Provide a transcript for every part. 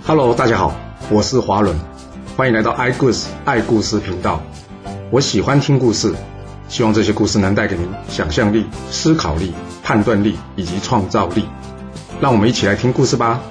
Hello， 大家好，我是华伦，欢迎来到爱故事频道。我喜欢听故事，希望这些故事能带给您想象力、思考力、判断力以及创造力。让我们一起来听故事吧。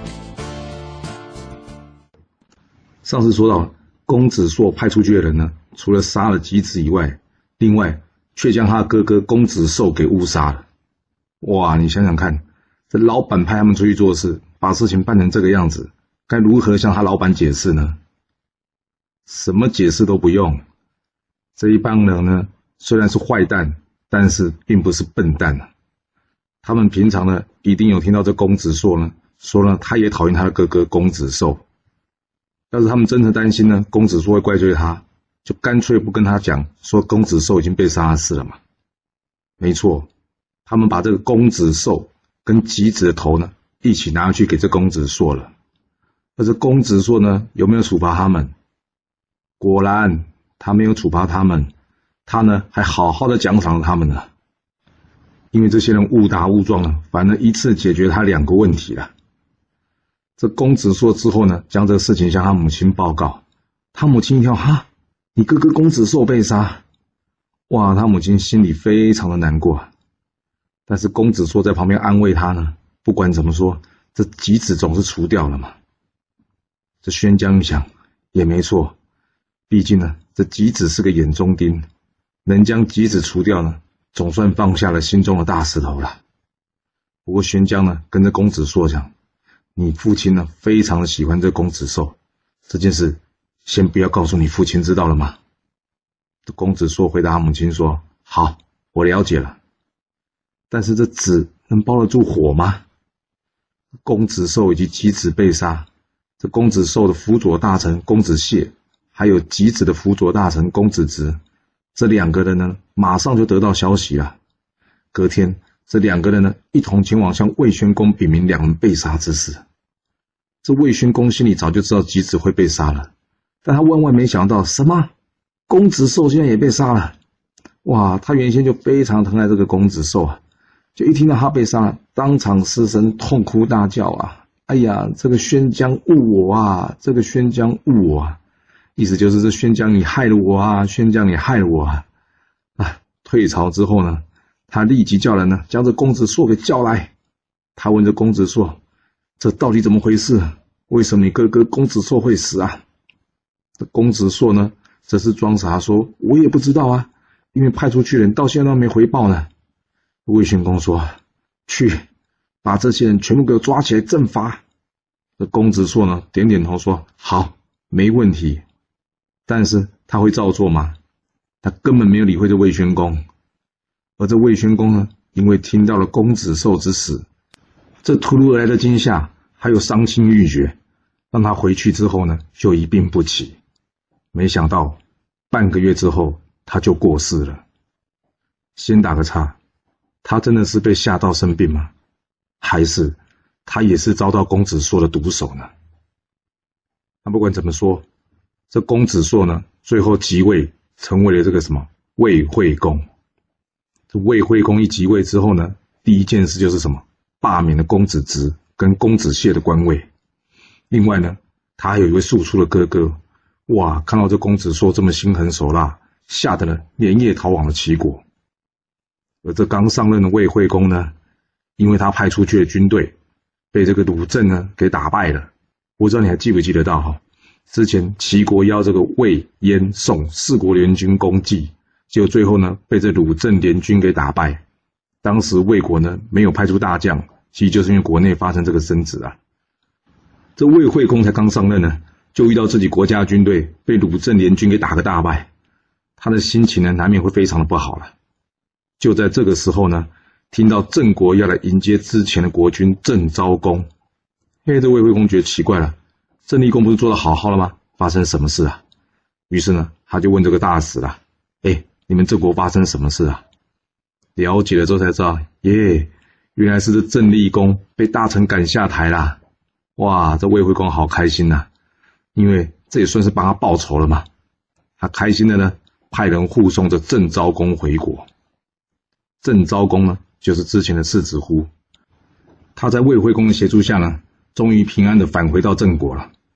上次说到，公子硕派出去的人呢，除了杀了吉子以外，另外却将他的哥哥公子寿给误杀了。哇，你想想看，这老板派他们出去做事，把事情办成这个样子，该如何向他老板解释呢？什么解释都不用。这一帮人呢，虽然是坏蛋，但是并不是笨蛋啊。他们平常呢，一定有听到这公子硕呢说呢，他也讨厌他的哥哥公子寿。要是他们真的担心呢，公子硕会怪罪他，就干脆不跟他讲说公子寿已经被杀死了嘛。没错，他们把这个公子寿跟吉子的头呢，一起拿去给这公子硕了。而这公子硕呢，有没有处罚他们？果然他没有处罚他们，他呢还好好的奖赏了他们呢。因为这些人误打误撞呢，反而一次解决他两个问题了。这公子硕之后呢，将这个事情向他母亲报告。他母亲一听，哈，你哥哥公子寿被杀，哇，他母亲心里非常的难过。但是公子硕在旁边安慰他呢，不管怎么说，这吉子总是除掉了嘛。这宣江一想，也没错，毕竟呢，这吉子是个眼中钉，能将吉子除掉呢，总算放下了心中的大石头了。不过宣江呢，跟着公子硕讲，你父亲呢，非常的喜欢这公子寿，这件事先不要告诉你父亲，知道了吗？这公子硕回答他母亲说，好，我了解了。但是这纸能包得住火吗？公子寿以及吉子被杀，这公子寿的辅佐大臣公子燮，还有吉子的辅佐大臣公子直，这两个人呢，马上就得到消息了。隔天，这两个人呢，一同前往向魏宣公禀明两人被杀之事。这魏宣公心里早就知道吉子会被杀了，但他万万没想到，什么？公子寿现在也被杀了！哇，他原先就非常疼爱这个公子寿啊，就一听到他被杀了，当场失声痛哭大叫啊！哎呀，这个宣江误我啊，这个宣江误我啊！意思就是这宣江你害了我啊，宣江你害了我啊！退朝之后呢，他立即叫人呢，将这公子硕给叫来。他问这公子硕，这到底怎么回事？为什么你哥哥公子硕会死啊？这公子硕呢，则是装傻说，我也不知道啊，因为派出去人到现在都没回报呢。魏宣公说，去把这些人全部给我抓起来正罚。这公子硕呢，点点头说，好，没问题。但是他会照做吗？他根本没有理会这魏宣公。而这魏宣公呢，因为听到了公子寿之死，这突如而来的惊吓，还有伤心欲绝，让他回去之后呢，就一病不起。没想到半个月之后，他就过世了。先打个岔，他真的是被吓到生病吗？还是他也是遭到公子硕的毒手呢？那不管怎么说，这公子硕呢，最后即位，成为了这个什么魏惠公。这魏惠公一即位之后呢，第一件事就是什么？罢免了公子直跟公子燮的官位。另外呢，他还有一位庶出的哥哥，哇，看到这公子硕这么心狠手辣，吓得呢连夜逃往了齐国。而这刚上任的魏惠公呢，因为他派出去的军队被这个鲁正呢给打败了。不知道你还记不记得到哈？之前齐国邀这个魏、燕、宋四国联军攻击，结果最后呢被这鲁正联军给打败。当时魏国呢没有派出大将，其实就是因为国内发生这个争执啊。这魏惠公才刚上任呢，就遇到自己国家的军队被鲁正联军给打个大败，他的心情呢难免会非常的不好了。就在这个时候呢，听到郑国要来迎接之前的国君郑昭公，这魏惠公觉得奇怪了，郑立公不是做得好好了吗？发生什么事啊？于是呢，他就问这个大使了，你们郑国发生什么事啊？了解了之后才知道，原来是这郑立公被大臣赶下台啦。哇，这魏惠公好开心啊，因为这也算是帮他报仇了嘛。他开心的呢，派人护送着郑昭公回国。郑昭公呢，就是之前的世子乎。他在魏惠公的协助下呢，终于平安的返回到郑国了。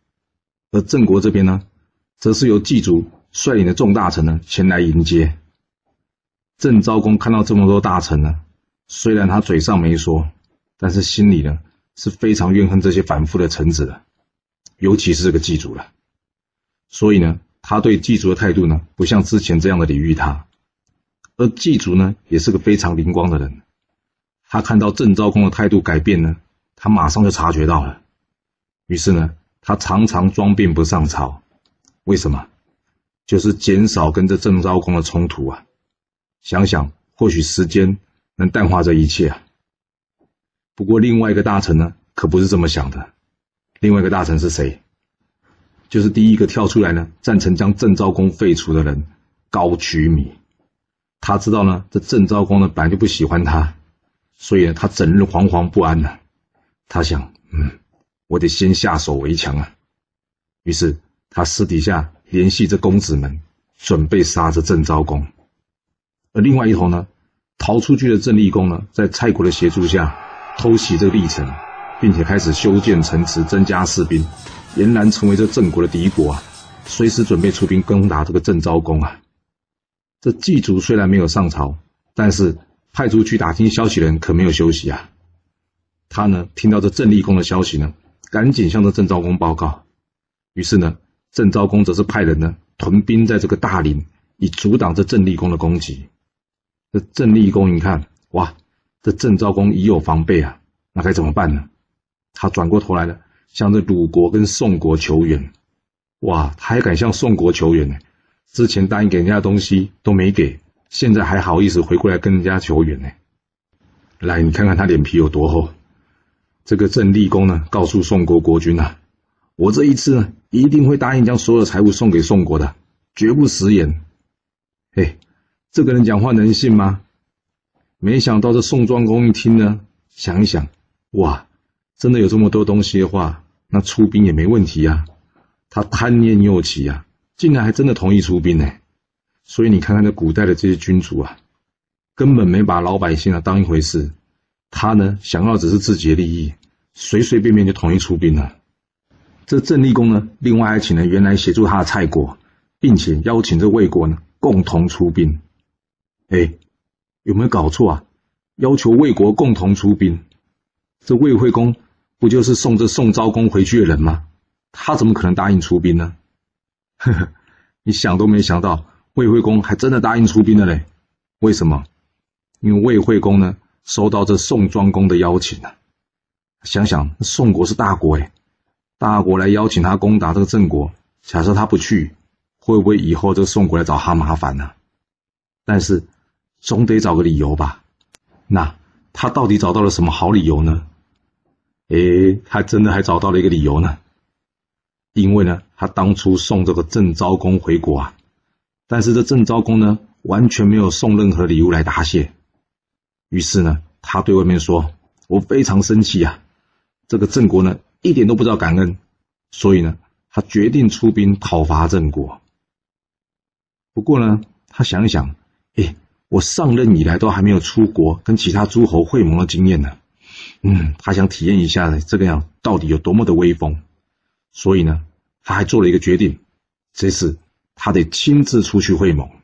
而郑国这边呢，则是由祭祖率领的众大臣呢前来迎接。郑昭公看到这么多大臣呢，虽然他嘴上没说，但是心里呢是非常怨恨这些反复的臣子的，尤其是这个祭祖了。所以呢，他对祭祖的态度呢，不像之前这样的礼遇他。而祭祖呢，也是个非常灵光的人，他看到郑昭公的态度改变呢，他马上就察觉到了。于是呢，他常常装病不上朝。为什么？就是减少跟这郑昭公的冲突啊。想想，或许时间能淡化这一切啊。不过另外一个大臣呢，可不是这么想的。另外一个大臣是谁？就是第一个跳出来呢，赞成将郑昭公废除的人高渠弥。他知道呢，这郑昭公呢本来就不喜欢他，所以呢，他整日惶惶不安啊。他想，我得先下手为强啊。于是他私底下联系这公子们，准备杀这郑昭公。而另外一头呢，逃出去的郑立公呢，在蔡国的协助下偷袭这个历城，并且开始修建城池，增加士兵，俨然成为这郑国的敌国啊，随时准备出兵攻打这个郑昭公啊。这祭祖虽然没有上朝，但是派出去打听消息的人可没有休息啊。他呢，听到这郑立公的消息呢，赶紧向这郑昭公报告。于是呢，郑昭公则是派人呢屯兵在这个大陵，以阻挡这郑立公的攻击。这郑立公一看，哇，这郑昭公已有防备啊，那该怎么办呢？他转过头来了，向这鲁国跟宋国求援。哇，他还敢向宋国求援呢？之前答应给人家的东西都没给，现在还好意思回过来跟人家求援呢。来，你看看他脸皮有多厚。这个郑立公呢，告诉宋国国君啊，我这一次呢，一定会答应将所有财物送给宋国的，绝不食言。嘿，这个人讲话能信吗？没想到这宋庄公一听呢，想一想，哇，真的有这么多东西的话，那出兵也没问题啊。他贪念又起啊，竟然还真的同意出兵呢。所以你看看这古代的这些君主啊，根本没把老百姓啊当一回事。他呢，想要只是自己的利益，随随便便就同意出兵了。这郑立公呢，另外还请了原来协助他的蔡国，并且邀请这魏国呢共同出兵。有没有搞错啊？要求魏国共同出兵，这魏惠公不就是送这宋昭公回去的人吗？他怎么可能答应出兵呢？你想都没想到，魏惠公还真的答应出兵了嘞。为什么？因为魏惠公呢，收到这宋庄公的邀请啊。想想宋国是大国大国来邀请他攻打这个郑国，假设他不去，会不会以后这个宋国来找他麻烦呢？但是总得找个理由吧。那他到底找到了什么好理由呢？他真的还找到了一个理由呢。因为呢，他当初送这个郑昭公回国啊，但是这郑昭公呢，完全没有送任何礼物来答谢。于是呢，他对外面说，我非常生气啊，这个郑国呢，一点都不知道感恩，所以呢，他决定出兵讨伐郑国。不过呢，他想一想，我上任以来都还没有出国跟其他诸侯会盟的经验呢。他想体验一下这个样到底有多么的威风。所以呢，他还做了一个决定，这次他得亲自出去会盟。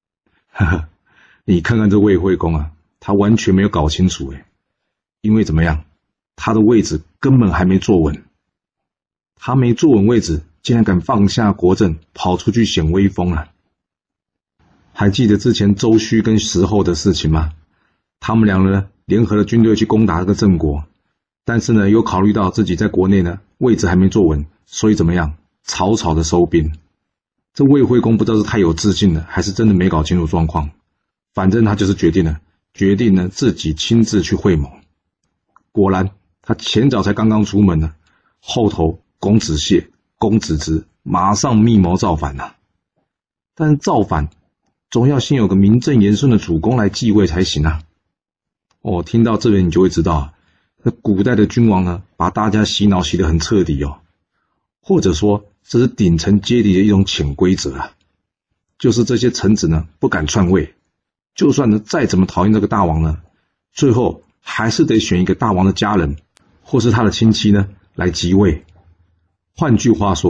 你看看这魏惠公啊，他完全没有搞清楚因为怎么样，他的位置根本还没坐稳。他没坐稳位置，竟然敢放下国政，跑出去显威风啊！还记得之前周须跟石后的事情吗？他们两人呢，联合了军队去攻打这个郑国，但是呢，有考虑到自己在国内呢位置还没坐稳，所以怎么样，草草的收兵。这魏惠公不知道是太有自信了，还是真的没搞清楚状况，反正他就是决定呢自己亲自去会盟。果然，他前脚才刚刚出门呢，后头公子燮、公子直马上密谋造反了。但是造反总要先有个名正言顺的主公来继位才行啊。听到这边你就会知道啊，古代的君王呢，把大家洗脑洗得很彻底或者说这是顶层阶级的一种潜规则啊，就是这些臣子呢不敢篡位，就算呢再怎么讨厌这个大王呢，最后还是得选一个大王的家人或是他的亲戚呢来即位。换句话说，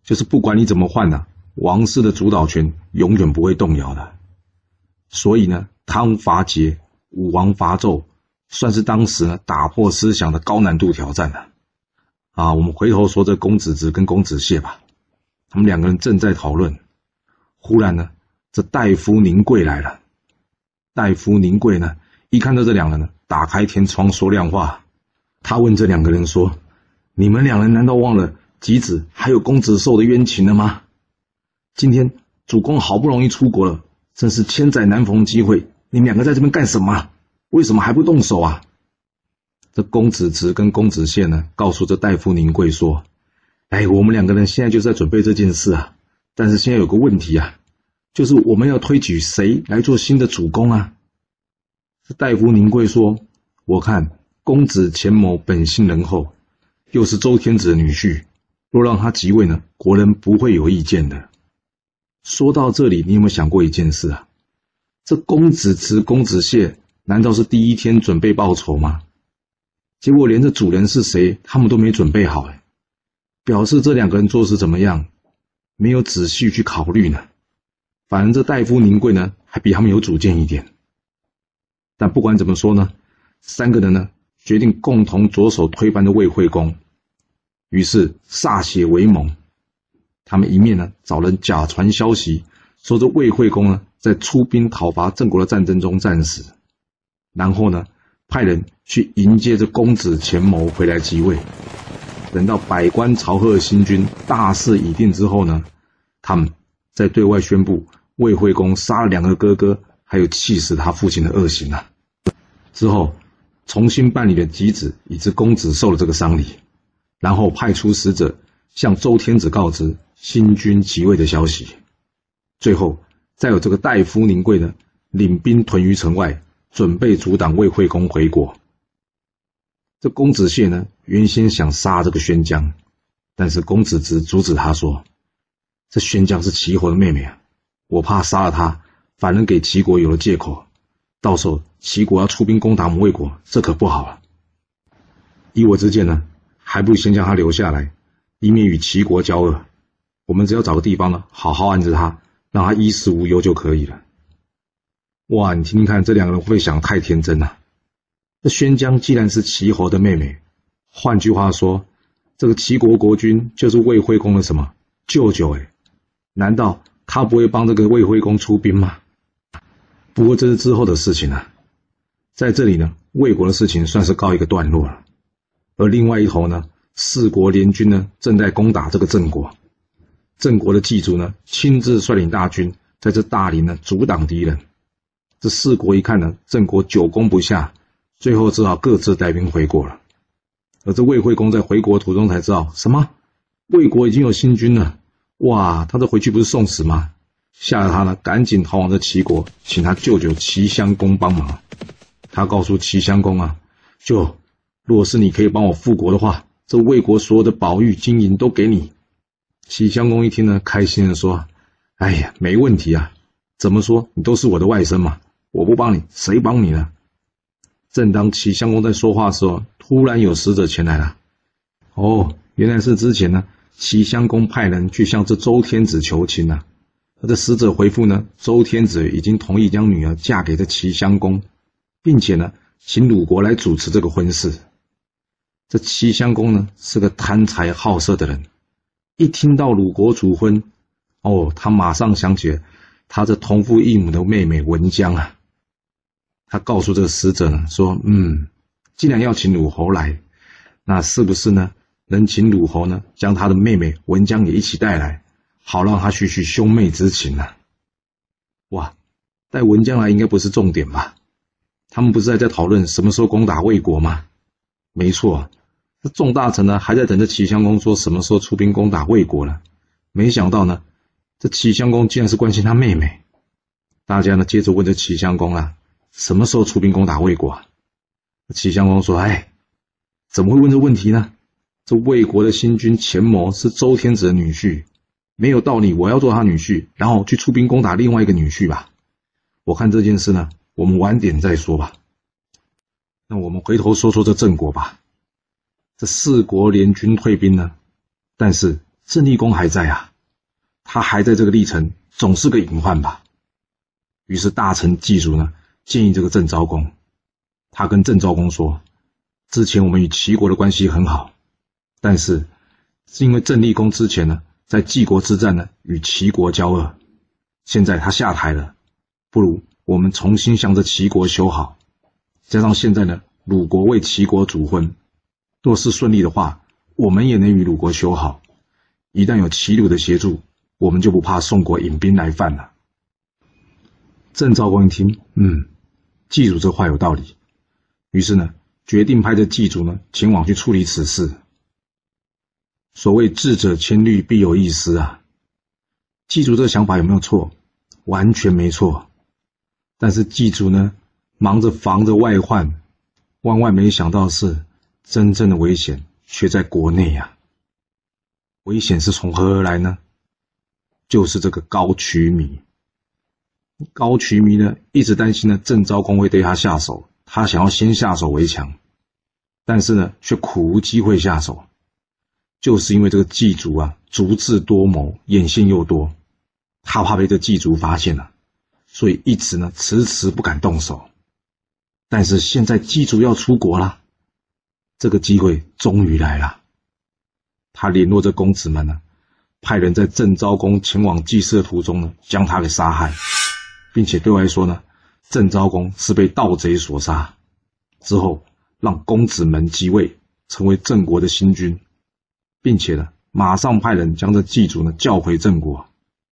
就是不管你怎么换啊，王室的主导权永远不会动摇的。所以呢，汤伐桀，武王伐纣，算是当时呢打破思想的高难度挑战了。我们回头说这公子直跟公子燮吧，他们两个人正在讨论，忽然呢，这大夫宁贵来了。大夫宁贵呢，一看到这两人呢，打开天窗说亮话。他问这两个人说：“你们两人难道忘了箕子还有公子寿的冤情了吗？今天主公好不容易出国了，真是千载难逢机会，你们两个在这边干什么？为什么还不动手啊？”这公子直跟公子燮呢，告诉这大夫宁贵说：“我们两个人现在就在准备这件事啊，但是现在有个问题啊，就是我们要推举谁来做新的主公啊？”这大夫宁贵说：“我看公子虔谋本性仁厚，又是周天子的女婿，若让他即位呢，国人不会有意见的。”说到这里，你有没有想过一件事啊？这公子直、公子燮难道是第一天准备报仇吗？结果连这主人是谁，他们都没准备好，表示这两个人做事怎么样，没有仔细去考虑呢。反而这大夫宁贵呢，还比他们有主见一点。但不管怎么说呢，三个人呢决定共同着手推翻的魏惠公，于是歃血为盟。他们一面呢找人假传消息，说这魏惠公呢在出兵讨伐郑国的战争中战死，然后呢派人去迎接这公子虔谋回来即位。等到百官朝贺新君，大事已定之后呢，他们再对外宣布魏惠公杀了两个哥哥，还有气死他父亲的恶行啊。之后重新办理了箕子以及公子寿的这个丧礼，然后派出使者向周天子告知新君即位的消息。最后再有这个大夫宁贵呢领兵屯于城外，准备阻挡魏惠公回国。这公子燮呢原先想杀这个宣姜，但是公子直阻止他说：“这宣姜是齐侯的妹妹啊，我怕杀了她，反而给齐国有了借口，到时候齐国要出兵攻打我们魏国，这可不好了。依我之见呢，还不如先将他留下来，以免与齐国交恶。我们只要找个地方呢，好好安置他，让他衣食无忧就可以了。”哇，你听听看，这两个人会不会想太天真了？这宣姜既然是齐侯的妹妹，换句话说，这个齐国国君就是魏惠公的什么舅舅难道他不会帮这个魏惠公出兵吗？不过这是之后的事情啊。在这里呢，魏国的事情算是告一个段落了。而另外一头呢，四国联军呢正在攻打这个郑国。郑国的祭祖呢亲自率领大军在这大林呢阻挡敌人。这四国一看呢，郑国久攻不下，最后只好各自带兵回国了。而这魏惠公在回国途中才知道，什么魏国已经有新君了。哇，他这回去不是送死吗？吓得他呢赶紧逃往这齐国，请他舅舅齐襄公帮忙。他告诉齐襄公啊，舅，若是你可以帮我复国的话，这魏国所有的宝玉金银都给你。齐襄公一听呢，开心的说：“哎呀，没问题啊，怎么说你都是我的外甥嘛，我不帮你，谁帮你呢？”正当齐襄公在说话的时候，突然有使者前来了。原来是之前呢，齐襄公派人去向这周天子求亲啊。而这使者回复呢，周天子已经同意将女儿嫁给这齐襄公，并且呢，请鲁国来主持这个婚事。这齐襄公呢，是个贪财好色的人，一听到鲁国主婚，他马上想起了他这同父异母的妹妹文姜啊。他告诉这个使者呢，说：“既然要请鲁侯来，那是不是呢，能请鲁侯呢，将他的妹妹文姜也一起带来，好让他叙叙兄妹之情啊？”哇，带文姜来应该不是重点吧？他们不是在讨论什么时候攻打魏国吗？没错，这众大臣呢还在等着齐襄公说什么时候出兵攻打魏国呢。没想到呢，这齐襄公竟然是关心他妹妹。大家呢接着问这齐襄公啊，什么时候出兵攻打魏国啊？齐襄公说：“怎么会问这问题呢？这魏国的新君虔谋是周天子的女婿，没有道理我要做他女婿，然后去出兵攻打另外一个女婿吧。我看这件事呢，我们晚点再说吧。那我们回头说说这郑国吧。这四国联军退兵呢，但是郑立功还在啊，他还在这个历程，总是个隐患吧。于是大臣祭祖呢，建议这个郑昭公，他跟郑昭公说，之前我们与齐国的关系很好，但是因为郑立功之前呢，在济国之战呢，与齐国交恶，现在他下台了，不如我们重新向着齐国修好，加上现在呢，鲁国为齐国主婚，若是顺利的话，我们也能与鲁国修好。一旦有齐鲁的协助，我们就不怕宋国引兵来犯了。郑昭公一听，祭祖这话有道理，于是呢，决定派着祭祖呢前往去处理此事。所谓智者千虑，必有一失啊。祭祖这个想法有没有错？完全没错。但是祭祖呢，忙着防着外患，万万没想到的是，真正的危险却在国内啊。危险是从何而来呢？就是这个高渠弥。高渠弥呢，一直担心呢郑昭公会对他下手，他想要先下手为强，但是呢，却苦无机会下手，就是因为这个祭祖啊，足智多谋，眼线又多，他怕被这祭祖发现了，所以一直呢迟迟不敢动手。但是现在祭祖要出国了，这个机会终于来了。他联络着公子们呢，派人在郑昭公前往祭祀的途中呢，将他给杀害，并且对外说呢，郑昭公是被盗贼所杀，之后让公子们即位，成为郑国的新君，并且呢，马上派人将这祭祖呢叫回郑国。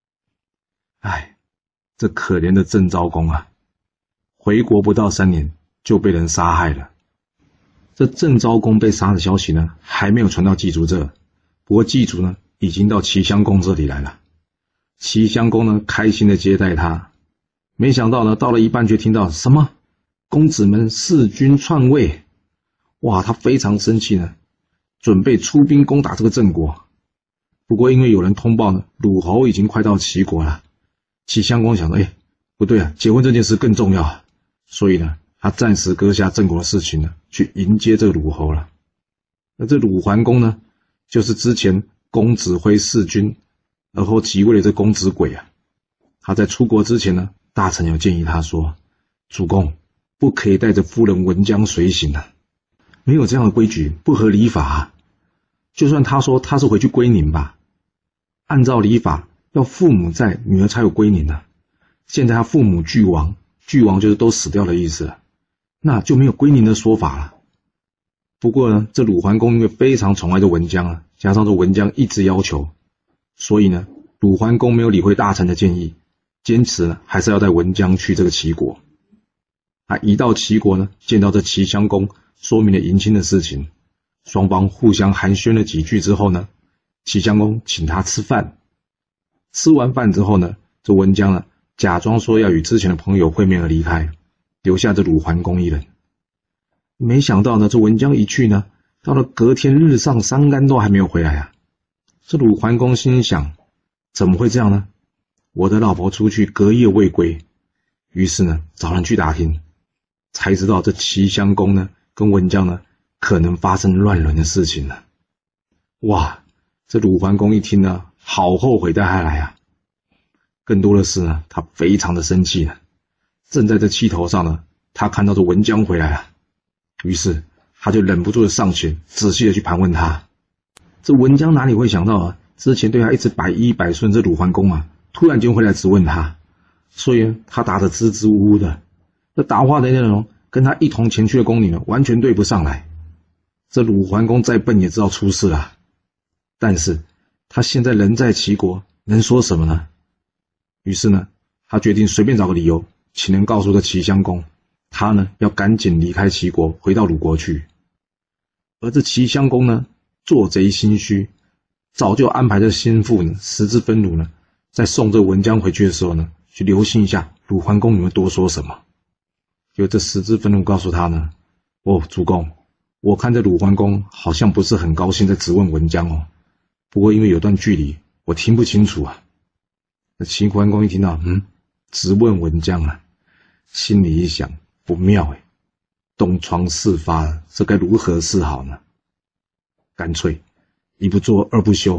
这可怜的郑昭公啊，回国不到3年就被人杀害了。这郑昭公被杀的消息呢，还没有传到祭祖这，不过祭祖呢，已经到齐襄公这里来了。齐襄公呢，开心的接待他，没想到呢，到了一半却听到什么公子们弑君篡位，哇，他非常生气呢，准备出兵攻打这个郑国。不过因为有人通报呢，鲁侯已经快到齐国了。齐襄公想说，不对啊，结婚这件事更重要啊，所以呢，他暂时搁下郑国的事情呢，去迎接这个鲁侯了。而这鲁桓公呢，就是之前公子辉弑君，而后即位的这公子轨啊。他在出国之前呢，大臣有建议他说，主公不可以带着夫人文姜随行啊，没有这样的规矩，不合礼法啊。就算他说他是回去归宁吧，按照礼法要父母在，女儿才有归宁啊。现在他父母俱亡，俱亡就是都死掉的意思了，那就没有归宁的说法了。不过呢，这鲁桓公因为非常宠爱这文姜啊，加上这文姜一直要求，所以呢，鲁桓公没有理会大臣的建议，坚持呢还是要带文姜去这个齐国。他一到齐国呢，见到这齐襄公，说明了迎亲的事情，双方互相寒暄了几句之后呢，齐襄公请他吃饭。吃完饭之后呢，这文姜呢假装说要与之前的朋友会面而离开，留下这鲁桓公一人。没想到呢，这文姜一去呢，到了隔天日上三竿都还没有回来啊。这鲁桓公心想，怎么会这样呢？我的老婆出去隔夜未归。于是呢，找人去打听，才知道这齐襄公呢跟文姜呢可能发生乱伦的事情了。哇，这鲁桓公一听呢，好后悔带他来啊。更多的是呢，他非常的生气了。正在这气头上呢，他看到这文姜回来了，于是他就忍不住的上前，仔细的去盘问他。这文姜哪里会想到啊，之前对他一直百依百顺这鲁桓公啊，突然间回来质问他，所以他答得支支吾吾的。这答话的内容跟他一同前去的宫女呢，完全对不上来。这鲁桓公再笨也知道出事了，但是他现在人在齐国，能说什么呢？于是呢，他决定随便找个理由，请人告诉这齐襄公，他呢要赶紧离开齐国，回到鲁国去。而这齐襄公呢，做贼心虚，早就安排这心腹呢，十字分鲁呢，在送这文姜回去的时候呢，去留心一下鲁桓公有没有多说什么。有这十字分鲁告诉他呢，主公，我看这鲁桓公好像不是很高兴在质问文姜哦，不过因为有段距离，我听不清楚啊。那齐桓公一听到质问文姜啊，心里一想，不妙东窗事发了，这该如何是好呢？干脆一不做二不休，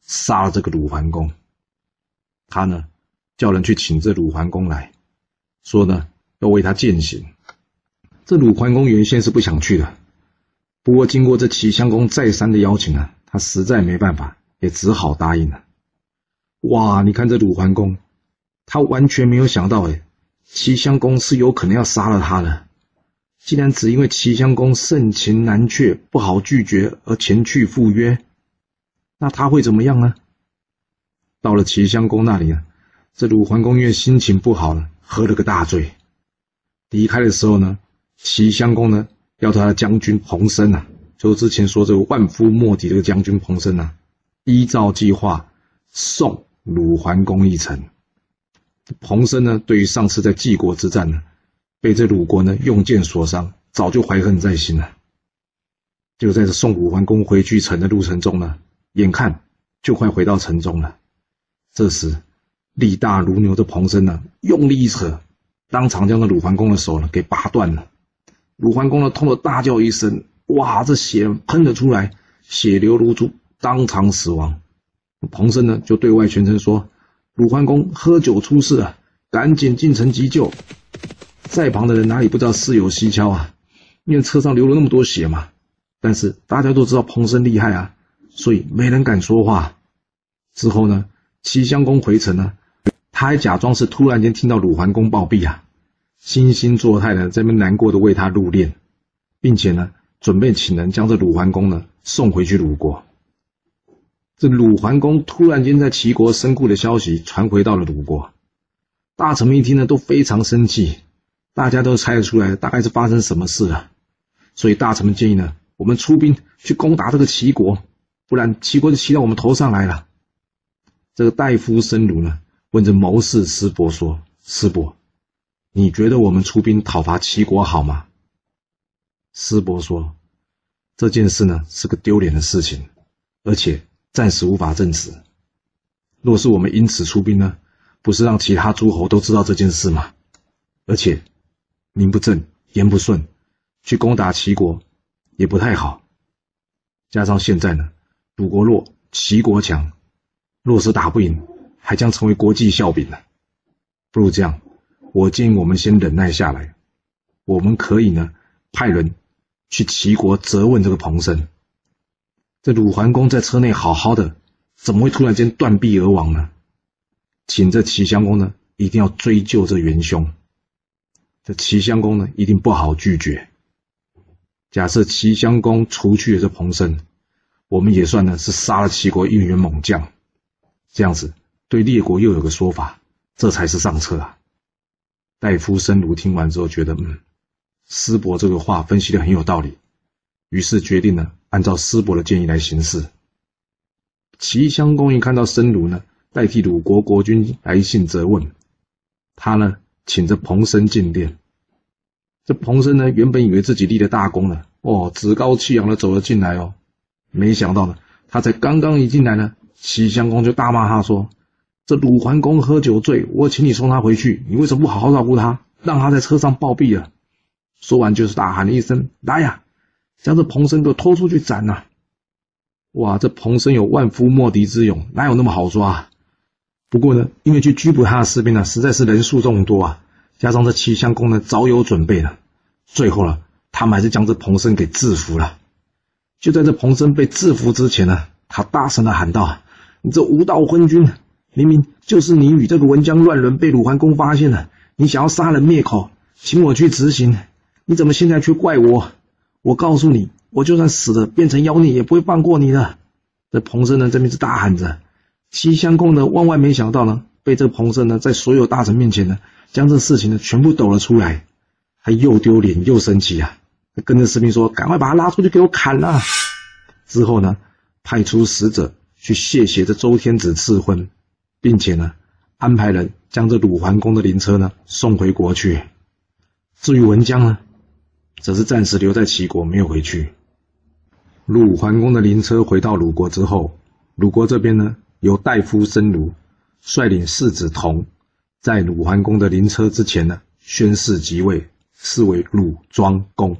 杀了这个鲁桓公。他呢叫人去请这鲁桓公来，说呢要为他践行。这鲁桓公原先是不想去的，不过经过这齐襄公再三的邀请啊，他实在没办法，也只好答应了。哇，你看这鲁桓公，他完全没有想到齐襄公是有可能要杀了他的。既然只因为齐襄公盛情难却，不好拒绝而前去赴约，那他会怎么样呢？到了齐襄公那里啊，这鲁桓公因为心情不好了，喝了个大醉。离开的时候呢，齐襄公呢要他的将军彭生啊，就是之前说这个万夫莫敌这个将军彭生啊，依照计划送鲁桓公一程。彭生呢对于上次在晋国之战呢被这鲁国呢用箭所伤，早就怀恨在心了。就在这送鲁桓公回去城的路程中呢，眼看就快回到城中了。这时力大如牛的彭生呢用力一扯，当场将这鲁桓公的手呢给拔断了。鲁桓公呢痛得大叫一声，哇，这血喷了出来，血流如注，当场死亡。彭生呢就对外宣称说，鲁桓公喝酒出事了，赶紧进城急救。在旁的人哪里不知道事有蹊跷啊，因为车上流了那么多血嘛。但是大家都知道彭生厉害啊，所以没人敢说话。之后呢，齐襄公回城呢，他还假装是突然间听到鲁桓公暴毙啊，惺惺作态的在那边难过的为他入殓，并且呢准备请人将这鲁桓公呢送回去鲁国。这鲁桓公突然间在齐国身故的消息传回到了鲁国，大臣们一听呢都非常生气，大家都猜得出来大概是发生什么事了。所以大臣们建议呢，我们出兵去攻打这个齐国，不然齐国就骑到我们头上来了。这个大夫申卢呢问着谋士师伯说，师伯，你觉得我们出兵讨伐齐国好吗？师伯说，这件事呢是个丢脸的事情，而且暂时无法证实。若是我们因此出兵呢，不是让其他诸侯都知道这件事吗？而且名不正言不顺，去攻打齐国也不太好。加上现在呢，鲁国弱，齐国强，若是打不赢，还将成为国际笑柄呢。不如这样，我建议我们先忍耐下来，我们可以呢派人去齐国责问这个彭生。这鲁桓公在车内好好的，怎么会突然间断臂而亡呢？请这齐襄公呢一定要追究这元凶。这齐襄公呢一定不好拒绝。假设齐襄公除去了这彭生，我们也算呢是杀了齐国一员猛将，这样子对列国又有个说法，这才是上策啊。大夫申卢听完之后觉得师伯这个话分析得很有道理，于是决定呢按照师伯的建议来行事。齐襄公一看到申卢呢代替鲁国国君来信责问，他呢请着彭生进殿。这彭生呢原本以为自己立了大功了，趾高气扬的走了进来哦，没想到呢他才刚刚一进来呢，齐襄公就大骂他说，这鲁桓公喝酒醉，我请你送他回去，你为什么不好好照顾他，让他在车上暴毙了？说完就是大喊了一声，来呀，将这彭生给我拖出去斩啊！哇，这彭生有万夫莫敌之勇，哪有那么好抓啊？不过呢，因为去拘捕他的士兵呢实在是人数众多啊，加上这齐襄公呢早有准备了，最后呢他们还是将这彭生给制服了。就在这彭生被制服之前呢，他大声的喊道，你这无道昏君，明明就是你与这个文姜乱伦被鲁桓公发现了，你想要杀人灭口，请我去执行，你怎么现在却怪我？我告诉你，我就算死了变成妖孽也不会放过你的。这彭生呢这边是大喊着，齐襄公呢万万没想到呢，被这彭生呢在所有大臣面前呢将这事情呢全部抖了出来，还又丢脸又生气啊，跟着士兵说，赶快把他拉出去给我砍了。之后呢派出使者去谢谢这周天子赐婚，并且呢安排人将这鲁桓公的灵车呢送回国去。至于文姜呢，则是暂时留在齐国没有回去。鲁桓公的灵车回到鲁国之后，鲁国这边呢由大夫申卢率领世子同，在鲁桓公的灵车之前呢宣誓即位，是为鲁庄公。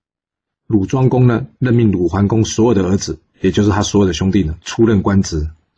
鲁庄公呢任命鲁桓公所有的儿子，也就是他所有的兄弟呢出任官职，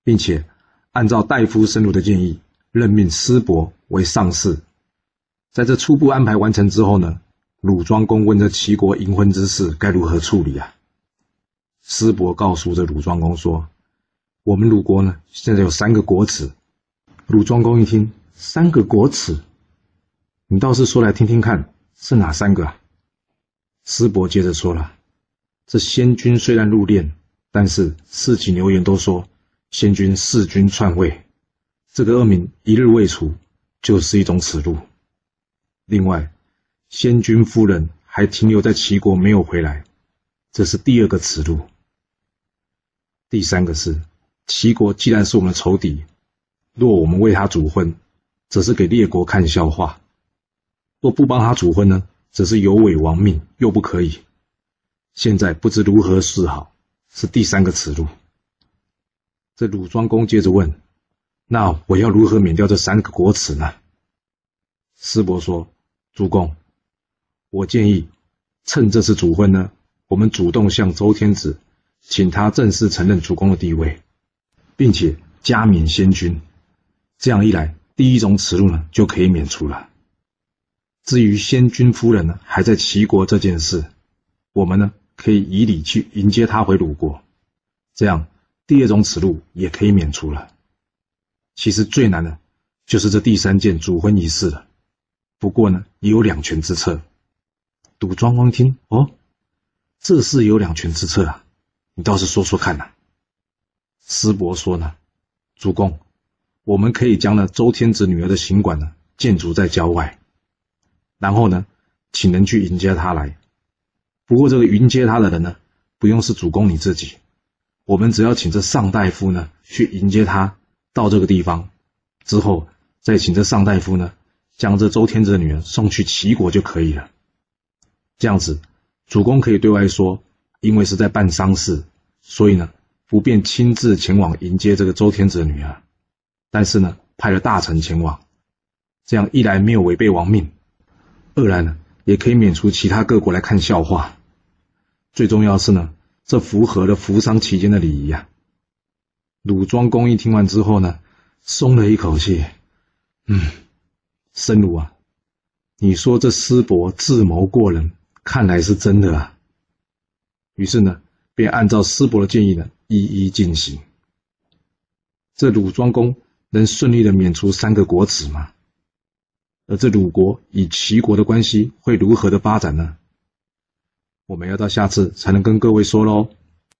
并且按照大夫申鲁的建议，任命师伯为上士。在这初步安排完成之后呢，鲁庄公问这齐国迎婚之事该如何处理啊？师伯告诉这鲁庄公说，我们鲁国呢，现在有3个国耻。鲁庄公一听，3个国耻，你倒是说来听听看，是哪3个啊？师伯接着说了，这先君虽然入殓，但是市井流言都说先君弑君篡位，这个恶名一日未除，就是一种耻辱。另外，先君夫人还停留在齐国没有回来，这是第2个耻辱。第3个是，齐国既然是我们的仇敌，若我们为他主婚，则是给列国看笑话；若不帮他主婚呢，则是有违王命，又不可以。现在不知如何是好，是第3个耻辱。这鲁庄公接着问，那我要如何免掉这3个国耻呢？师伯说，主公，我建议趁这次主婚呢，我们主动向周天子请他正式承认主公的地位，并且加冕先君。这样一来，第1种耻辱呢就可以免除了。至于先君夫人呢还在齐国这件事，我们呢可以以礼去迎接她回鲁国，这样第2种耻辱也可以免除了。其实最难的就是这第3件主婚仪式了。不过呢，也有2全之策。鲁庄公听，这是有2全之策啊，你倒是说说看啊。师伯说呢，主公，我们可以将周天子女儿的行馆呢建筑在郊外，然后呢，请人去迎接她来。不过这个迎接她的人呢，不用是主公你自己，我们只要请这上大夫呢去迎接她到这个地方，之后再请这上大夫呢将这周天子的女儿送去齐国就可以了。这样子，主公可以对外说，因为是在办丧事，所以呢不便亲自前往迎接这个周天子的女儿，但是呢派了大臣前往，这样一来没有违背王命，二来呢也可以免除其他各国来看笑话。最重要的是呢，这符合了服丧期间的礼仪啊。鲁庄公一听完之后呢，松了一口气，申鲁啊，你说这师伯智谋过人，看来是真的啊。于是呢，便按照师伯的建议呢，一一进行。这鲁庄公能顺利的免除3个国耻吗？而这鲁国与齐国的关系会如何的发展呢？我们要到下次才能跟各位说咯。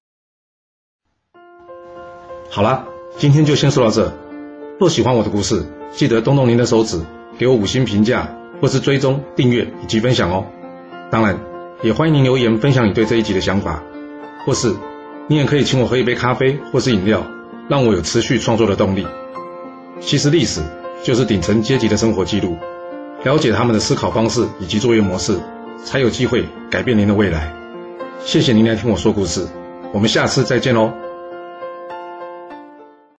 好啦，今天就先说到这。若喜欢我的故事，记得动动您的手指，给我5星评价，或是追踪、订阅以及分享哦。当然，也欢迎您留言分享你对这一集的想法，或是你也可以请我喝一杯咖啡或是饮料，让我有持续创作的动力。其实历史就是顶层阶级的生活记录，了解他们的思考方式以及作业模式，才有机会改变您的未来。谢谢您来听我说故事，我们下次再见咯。